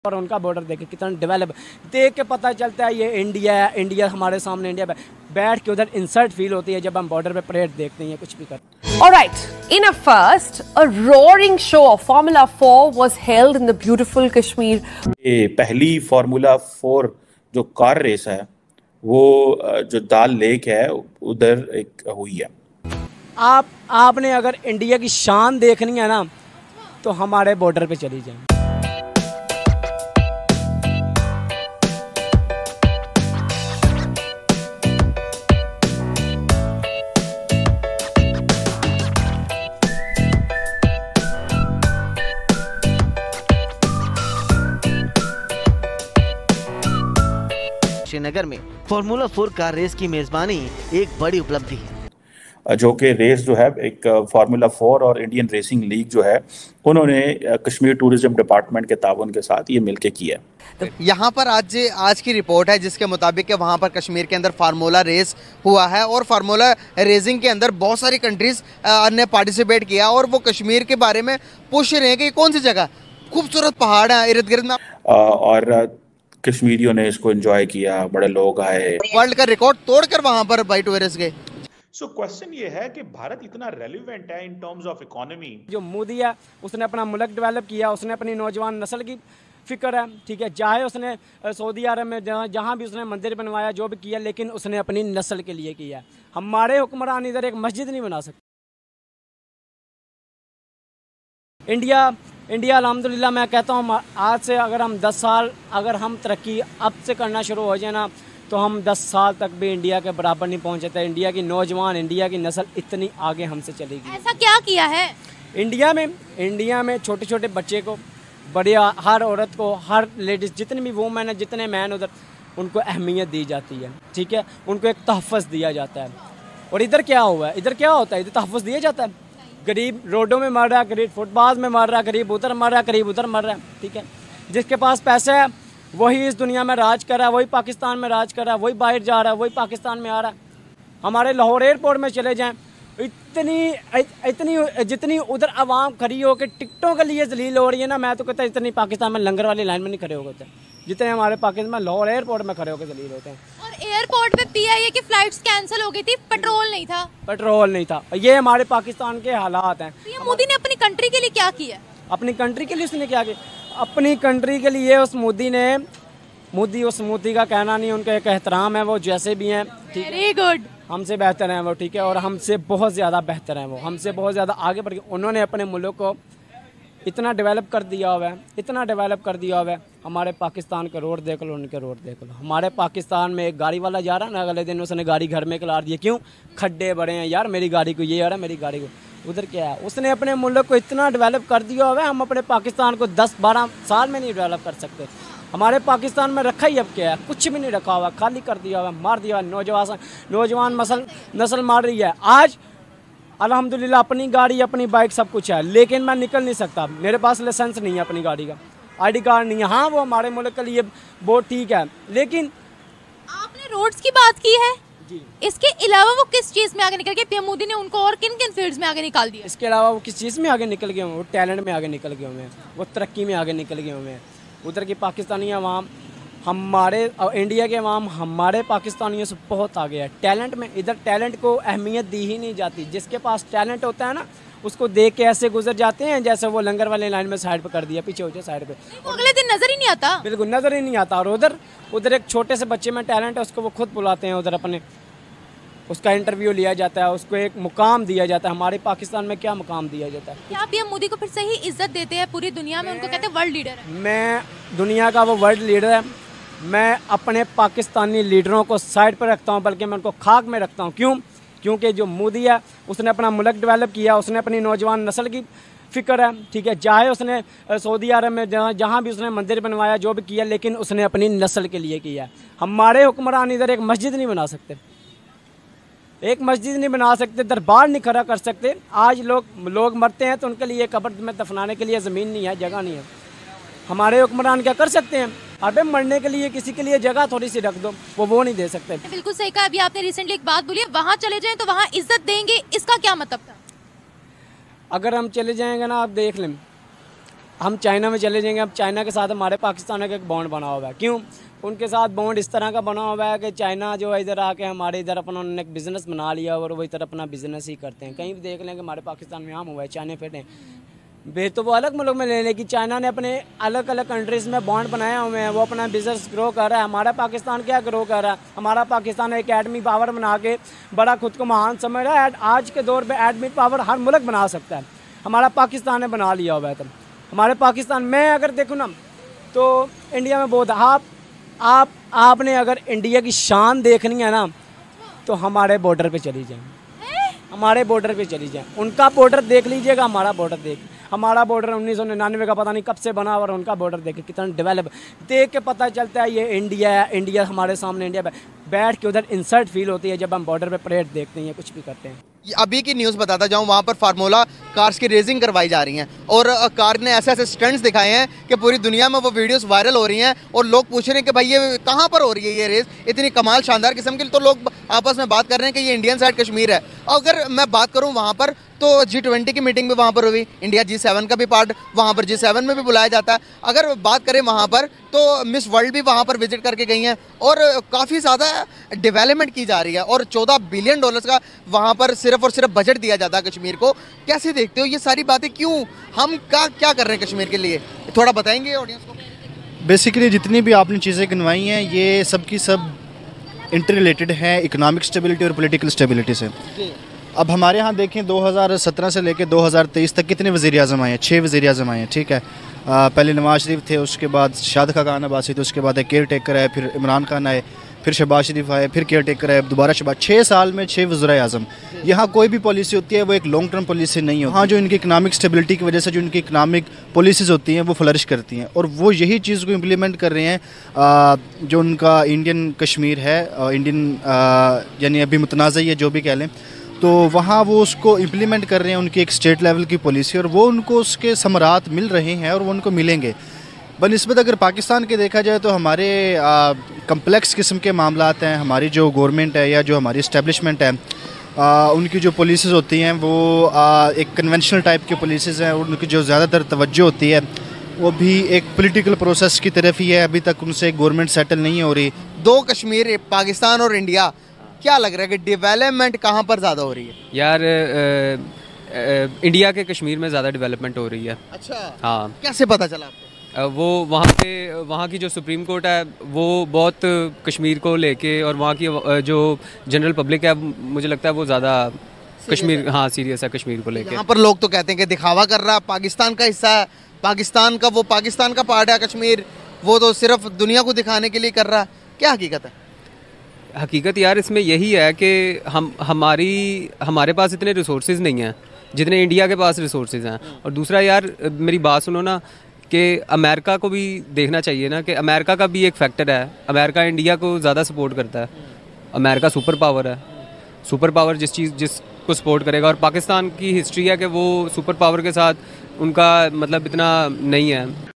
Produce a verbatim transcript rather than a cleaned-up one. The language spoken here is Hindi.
और उनका बॉर्डर देखे कितना डेवलप, देख के पता चलता है ये इंडिया है, इंडिया हमारे सामने इंडिया है। बैठ के उधर इंसल्ट फील होती है जब हम बॉर्डर पे परेड देखते हैं कुछ भी करते। Alright, in a first, a roaring show of Formula four was held in the beautiful Kashmir. ये पहली फार्मूला फोर जो कार रेस है वो जो दाल लेक है उधर एक हुई है। आप आपने अगर इंडिया की शान देखनी है ना तो हमारे बॉर्डर पे चली जाए। श्रीनगर में फार्मूला फोर कार रेस की मेजबानी एक बड़ी उपलब्धि है, जो कि रेस जो है एक फार्मूला फोर और इंडियन रेसिंग लीग जो है उन्होंने कश्मीर टूरिज्म डिपार्टमेंट के ताउन के साथ ये मिलके किया है। यहाँ पर आज आज की रिपोर्ट है जिसके मुताबिक वहाँ पर कश्मीर के अंदर फार्मूला रेस हुआ है और फार्मूला रेसिंग के अंदर बहुत सारी कंट्रीज ने पार्टिसिपेट किया और वो कश्मीर के बारे में पूछ रहे हैं कि कौन सी जगह खूबसूरत पहाड़ है इर्द गिर्द में, और कश्मीरियों ने इसको एंजॉय किया, बड़े लोग आए, वर्ल्ड का रिकॉर्ड तोड़कर वहाँ पर बाई टूरिस्ट गए। सो क्वेश्चन ये है कि भारत इतना रेलिवेंट है इन टर्म्स ऑफ इकोनॉमी। जो मोदी है उसने अपना मुल्क डेवलप किया, उसने अपनी नौजवान नस्ल की फिक्र है, ठीक है, चाहे उसने सऊदी अरब में जहाँ जहाँ भी उसने मंदिर बनवाया जो भी किया, लेकिन उसने अपनी नस्ल के लिए किया। हमारे हुक्मरान इधर एक मस्जिद नहीं बना सकते। इंडिया इंडिया अल्हम्दुलिल्लाह मैं कहता हूँ आज से अगर हम दस साल अगर हम तरक्की अब से करना शुरू हो जाए ना तो हम दस साल तक भी इंडिया के बराबर नहीं पहुँचते। इंडिया की नौजवान इंडिया की नस्ल इतनी आगे हमसे चलेगी। ऐसा क्या किया है इंडिया में? इंडिया में छोटे छोटे बच्चे को, बड़े, हर औरत को, हर लेडीज़ जितनी भी वूमेन है, जितने मैन उधर, उनको अहमियत दी जाती है, ठीक है, उनको एक तहफ़्फ़ुज़ दिया जाता है। और इधर क्या हुआ है? इधर क्या होता है? इधर तहफ़्फ़ुज़ दिया जाता है। गरीब रोडों में मर रहा है, गरीब फुटपाथ में मर रहा है, गरीब उधर मर रहा है, गरीब उधर मर रहा है, ठीक है। जिसके पास पैसा है वही इस दुनिया में राज कर रहा है, वही पाकिस्तान में राज कर रहा है, वही बाहर जा रहा है, वही पाकिस्तान में आ रहा है। हमारे लाहौर एयरपोर्ट में चले जाएं, इतनी इतनी जितनी उधर आवाम खड़ी हो के टिकटों के लिए जलील हो रही है ना, मैं तो कहता इतनी पाकिस्तान में लंगर वाली लाइन में नहीं खड़े हो गए जितने हमारे पाकिस्तान में लाहौर एयरपोर्ट में खड़े होकर जलील होते हैं। और एयरपोर्ट पे पीआईए की फ्लाइट्स कैंसिल हो गई थी, पेट्रोल नहीं था पेट्रोल नहीं था। ये हमारे पाकिस्तान के हालात हैं। तो ये मोदी ने अपनी कंट्री के लिए क्या किया? अपनी कंट्री के लिए उसने क्या किया? अपनी कंट्री के लिए उस मोदी ने मोदी उस मोदी का कहना नहीं, उनका एक एहतराम है, वो जैसे भी हैं, वेरी गुड, हमसे बेहतर हैं वो, ठीक है, और हमसे बहुत ज़्यादा बेहतर हैं वो, हमसे बहुत ज़्यादा आगे बढ़ गए। उन्होंने अपने मुल्क को इतना डेवलप कर दिया हुआ है, इतना डेवलप कर दिया हुआ है। हमारे पाकिस्तान के रोड देख लो, उनके रोड देख लो। हमारे पाकिस्तान में एक गाड़ी वाला जा रहा है ना, अगले दिन उसने गाड़ी घर में खिला दी। क्यों? खड्डे बड़े हैं यार, मेरी गाड़ी को ये आ रहा है, मेरी गाड़ी को। उधर क्या है? उसने अपने मुल्क को इतना डेवलप कर दिया हुआ है, हम अपने पाकिस्तान को दस बारह साल में नहीं डेवलप कर सकते। हमारे पाकिस्तान में रखा ही अब क्या है? कुछ भी नहीं रखा हुआ, खाली कर दिया हुआ, मार दिया। नौजवान नौजवान मसल नस्ल मार रही है। आज अल्हम्दुलिल्लाह अपनी गाड़ी, अपनी बाइक, सब कुछ है, लेकिन मैं निकल नहीं सकता, मेरे पास लाइसेंस नहीं है अपनी गाड़ी का, आईडी कार्ड नहीं है। हाँ, वो हमारे मुल्क के लिए बहुत ठीक है, लेकिन आपने रोड्स की बात की है जी, इसके अलावा वो किस चीज़ में आगे निकल गए? पीएम मोदी ने उनको और किन किन फील्ड्स में आगे निकाल दिया? इसके अलावा वो किस चीज़ में आगे निकल गए? वो टैलेंट में आगे निकल गए हुए हैं, वो तरक्की में आगे निकल गए हुए हैं। उधर की पाकिस्तानी अवाम हमारे इंडिया के अवाम हमारे पाकिस्तानियों से बहुत आगे है टैलेंट में। इधर टैलेंट को अहमियत दी ही नहीं जाती। जिसके पास टैलेंट होता है ना, उसको देख के ऐसे गुजर जाते हैं जैसे वो लंगर वाले लाइन में साइड पे कर दिया, पीछे हो जाए साइड पे, वो अगले दिन नजर ही नहीं आता, बिल्कुल नजर ही नहीं आता। और उधर उधर एक छोटे से बच्चे में टैलेंट है, उसको वो खुद बुलाते हैं उधर, अपने उसका इंटरव्यू लिया जाता है, उसको एक मुकाम दिया जाता है। हमारे पाकिस्तान में क्या मुकाम दिया जाता है? क्या पीएम मोदी को फिर से ही इज्जत देते हैं पूरी दुनिया में? उनको कहते हैं वर्ल्ड लीडर है। मैं दुनिया का वो वर्ल्ड लीडर है। मैं अपने पाकिस्तानी लीडरों को साइड पर रखता हूं, बल्कि मैं उनको खाक में रखता हूं। क्यों? क्योंकि जो मोदी है उसने अपना मुल्क डेवलप किया, उसने अपनी नौजवान नस्ल की फिक्र है, ठीक है, चाहे उसने सऊदी अरब में जहाँ जहाँ भी उसने मंदिर बनवाया जो भी किया, लेकिन उसने अपनी नस्ल के लिए किया। हमारे हुक्मरान इधर एक मस्जिद नहीं बना सकते, एक मस्जिद नहीं बना सकते, दरबार नहीं खड़ा कर सकते। आज लोग लोग मरते हैं तो उनके लिए कब्र में दफनाने के लिए ज़मीन नहीं है, जगह नहीं है। हमारे हुक्मरान क्या कर सकते हैं? अबे मरने के लिए किसी के लिए जगह थोड़ी सी रख दो, वो वो नहीं दे सकते। बिल्कुल सही कहा। अभी आपने रिसेंटली एक बात बोली है, वहाँ चले जाएं तो वहाँ इज्जत देंगे, इसका क्या मतलब था? अगर हम चले जाएंगे ना, आप देख लें, हम चाइना में चले जाएंगे, अब चाइना के साथ हमारे पाकिस्तान का एक बॉन्ड बना हुआ है। क्यों? उनके साथ बॉन्ड इस तरह का बना हुआ है कि चाइना जो है इधर आके हमारे इधर अपना उन्होंने एक बिज़नेस बना लिया और वो इधर अपना बिज़नेस ही करते हैं। कहीं भी देख लें कि हमारे पाकिस्तान में आम हुआ है, चाइना फिटे बे तो वो अलग मुल्क में लेने की, चाइना ने अपने अलग अलग कंट्रीज़ में बॉन्ड बनाए हुए हैं, वो अपना बिजनेस ग्रो कर रहा है। हमारा पाकिस्तान क्या ग्रो कर रहा है? हमारा पाकिस्तान एक एटमी पावर बना के बड़ा खुद को महान समझ रहा है। आज के दौर पे एटमी पावर हर मुल्क बना सकता है, हमारा पाकिस्तान ने बना लिया हुआ है। तो हमारे पाकिस्तान में अगर देखूँ ना तो इंडिया में बहुत आप आप आपने अगर इंडिया की शान देखनी है ना तो हमारे बॉर्डर पे चली जाए, हमारे बॉर्डर पे चली जाए। उनका बॉर्डर देख लीजिएगा, हमारा बॉर्डर देख हमारा बॉर्डर उन्नीस सौ निन्यानवे का पता नहीं कब से बना और उनका बॉर्डर देखे कितना डेवलप, देख के पता चलता है ये इंडिया है। इंडिया हमारे सामने इंडिया बैठ के उधर इंसल्ट फील होती है जब हम बॉर्डर पे परेड देखते हैं, कुछ भी करते हैं। अभी की न्यूज़ बताता जाऊं, वहां पर फार्मूला कार्स की रेसिंग करवाई जा रही हैं और कार ने ऐसे ऐसे स्टंट्स दिखाए हैं कि पूरी दुनिया में वो वीडियोस वायरल हो रही हैं और लोग पूछ रहे हैं कि भाई ये कहां पर हो रही है ये रेस, इतनी कमाल शानदार किस्म की। तो लोग आपस में बात कर रहे हैं कि ये इंडियन साइड कश्मीर है। अगर मैं बात करूं वहां पर तो जी ट्वेंटी की मीटिंग भी वहाँ पर हुई, इंडिया जी सेवन का भी पार्ट वहाँ पर जी सेवन में भी बुलाया जाता है। अगर बात करें वहाँ पर तो मिस वर्ल्ड भी वहाँ पर विजिट करके गई हैं और काफ़ी ज़्यादा डेवलपमेंट की जा रही है और चौदह बिलियन डॉलर्स का वहाँ पर सिर्फ और सिर्फ बजट दिया जाता है कश्मीर को। कैसे देखते हो ये सारी बातें, क्यों हम क्या क्या कर रहे हैं कश्मीर के लिए, थोड़ा बताएंगे ऑडियंस को? बेसिकली जितनी भी आपने चीज़ें गिनवाई हैं ये सब की सब इंटर रिलेटेड हैं इकोनॉमिक स्टेबिलिटी और पॉलिटिकल स्टेबिलिटी से। अब हमारे यहाँ देखें दो हज़ार सत्रह से लेकर दो हज़ार तेईस तक कितने वज़ीर आज़म आए हैं? छः वज़ीर आज़म आए हैं, ठीक है। आ, पहले नवाज शरीफ थे, उसके बाद शाद खान अब्बासी थे, उसके बाद एक केयर टेकर आए, फिर इमरान खान आए, फिर शहबाज शरीफ आए, फिर केयर टेकर आए, दोबारा शहबाज। छः साल में छः वज़ीर आज़म। यहाँ कोई भी पॉलिसी होती है वो एक लॉन्ग टर्म पॉलिसी नहीं होती। हाँ, जो इनकी इकनॉमिक स्टेबिलिटी की वजह से जो इनकी इकनॉमिक पॉलिसीज़ होती हैं वो फ्लरिश करती हैं और वो यही चीज़ को इम्प्लीमेंट कर रहे हैं। आ, जो उनका इंडियन कश्मीर है, इंडियन यानी अभी मुतनाज़ है जो भी कह लें, तो वहाँ वो उसको इम्प्लीमेंट कर रहे हैं उनकी एक स्टेट लेवल की पॉलिसी और वो उनको उसके समरात मिल रहे हैं और वो उनको मिलेंगे। बनिस्बत अगर पाकिस्तान के देखा जाए तो हमारे कम्प्लेक्स किस्म के मामलात हैं। हमारी जो गवर्नमेंट है या जो हमारी इस्टेब्लिशमेंट है आ, उनकी जो पॉलिसीज़ होती हैं वो आ, एक कन्वेंशनल टाइप की पॉलिसीज़ हैं और उनकी जो ज़्यादातर तवज्जो होती है वो भी एक पॉलिटिकल प्रोसेस की तरफ ही है। अभी तक उनसे गवर्नमेंट सेटल नहीं हो रही। दो कश्मीर, पाकिस्तान और इंडिया, क्या लग रहा है कि डेवलपमेंट कहाँ पर ज़्यादा हो रही है? यार आ, आ, इंडिया के कश्मीर में ज़्यादा डेवलपमेंट हो रही है। अच्छा, हाँ। कैसे पता चला आपको? वो वहाँ पे वहाँ की जो सुप्रीम कोर्ट है वो बहुत कश्मीर को लेके और वहाँ की जो जनरल पब्लिक है मुझे लगता है वो ज़्यादा कश्मीर, हाँ सीरियस है कश्मीर को लेके। यहाँ पर लोग तो कहते हैं कि दिखावा कर रहा है, पाकिस्तान का हिस्सा है, पाकिस्तान का वो पाकिस्तान का पार्ट है कश्मीर, वो तो सिर्फ दुनिया को दिखाने के लिए कर रहा है। क्या हकीकत है? हकीकत यार इसमें यही है कि हम हमारी हमारे पास इतने रिसोर्सेज नहीं हैं जितने इंडिया के पास रिसोर्सेज हैं। और दूसरा यार मेरी बात सुनो ना कि अमेरिका को भी देखना चाहिए ना कि अमेरिका का भी एक फैक्टर है। अमेरिका इंडिया को ज़्यादा सपोर्ट करता है। अमेरिका सुपर पावर है, सुपर पावर जिस चीज़ जिसको सपोर्ट करेगा। और पाकिस्तान की हिस्ट्री है कि वो सुपर पावर के साथ उनका मतलब इतना नहीं है।